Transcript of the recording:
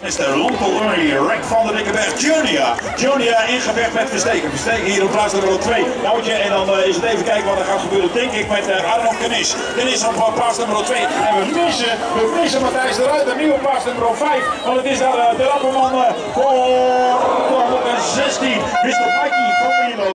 Is de Local Early, Rick van der Dikkenberg Junior. Junior in gevecht met Versteken. Versteken hier op plaats nummer 2. Nootje en dan is het even kijken wat er gaat gebeuren, denk ik, met Arnold Kenis. Kenis op plaats nummer 2. En we missen Matthijs eruit, een nieuwe plaats nummer 5. Want het is daar de rapperman voor 16. Mr. Mikey van Milo.